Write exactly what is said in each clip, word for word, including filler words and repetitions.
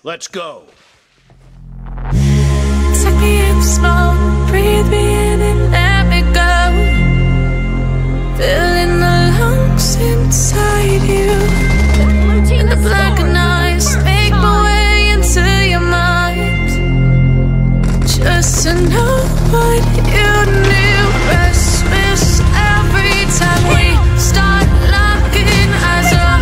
Let's go. Take me in slow, breathe me in and let me go. Filling the lungs inside you. In the blackened eyes, make my way into your mind. Just to know what you knew. Restless every time we start locking eyes up.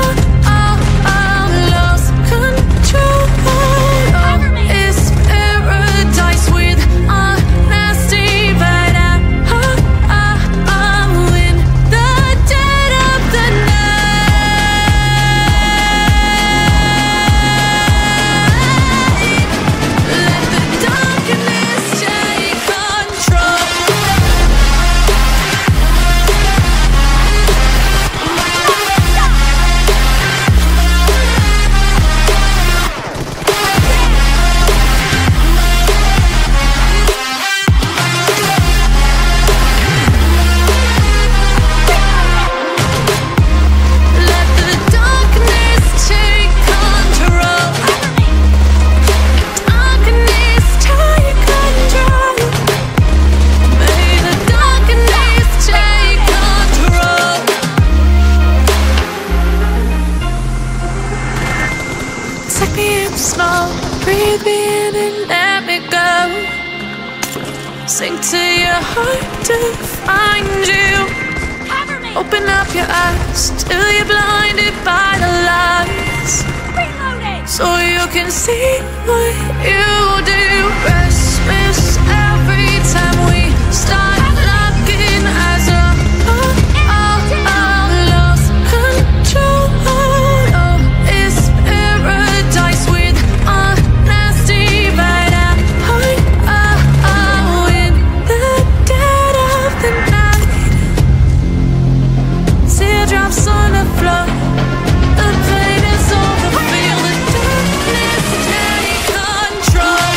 Breathe me in and let me go. Sink to your heart to find you. Open up your eyes till you're blinded by the lights. So you can see what you do. Restless every time we start locking eyes up. Oh, oh, oh, lost control. Oh, it's paradise with our nasty bite out. Oh, oh, oh, in the dead of the night. Teardrops on the floor. The pain is over. Feel the darkness take control.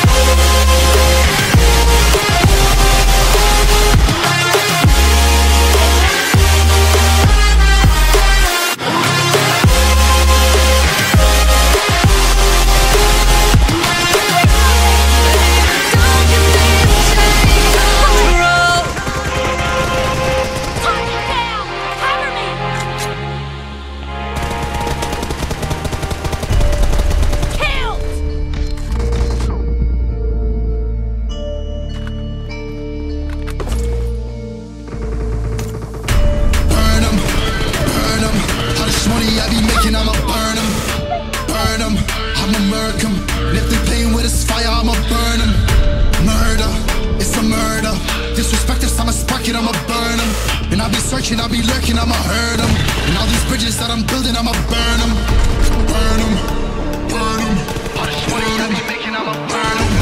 I'll be lurking, I'ma hurt them. And all these bridges that I'm building, I'ma burn them. Burn them, burn them. All this money I be making, I'ma burn them.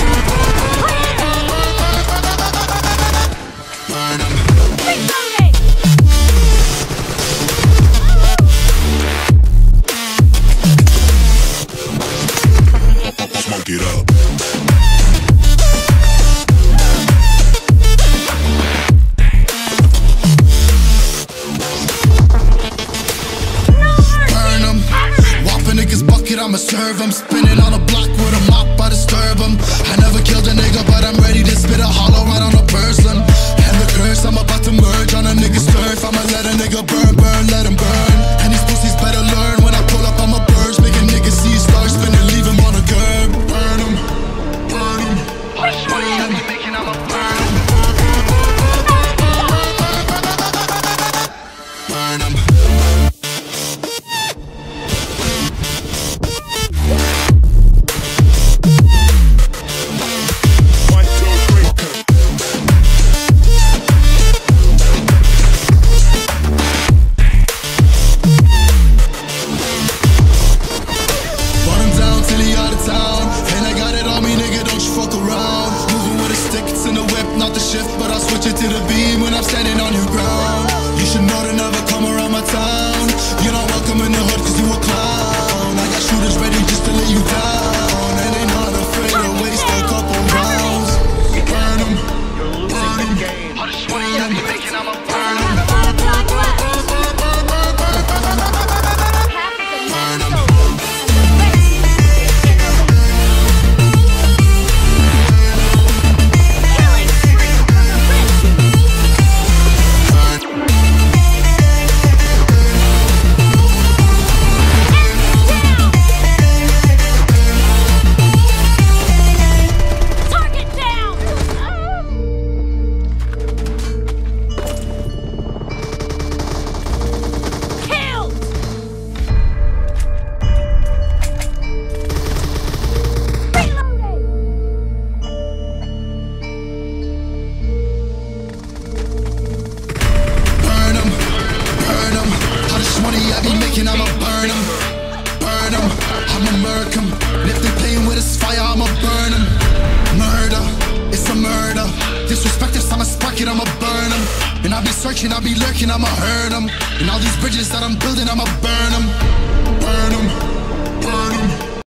Burn them. Smoke it up. I'ma serve him, spinning on a block with a mop, I disturb him. I never killed a nigga, but I'm ready to spit a hollow right on a person. And the curse, I'm about to merge on a nigga's turf. I'ma let a nigga burn, burn, let him burn. And these pussies better learn, when I pull up, I'ma burst. Make a nigga see stars spinning, leave him on a curb. Burn him, burn him. All this money I be making, I'ma burn him. Burn him. it, I'ma burn them. And I'll be searching, I'll be lurking, I'ma hurt them. And all these bridges that I'm building, I'ma burn them.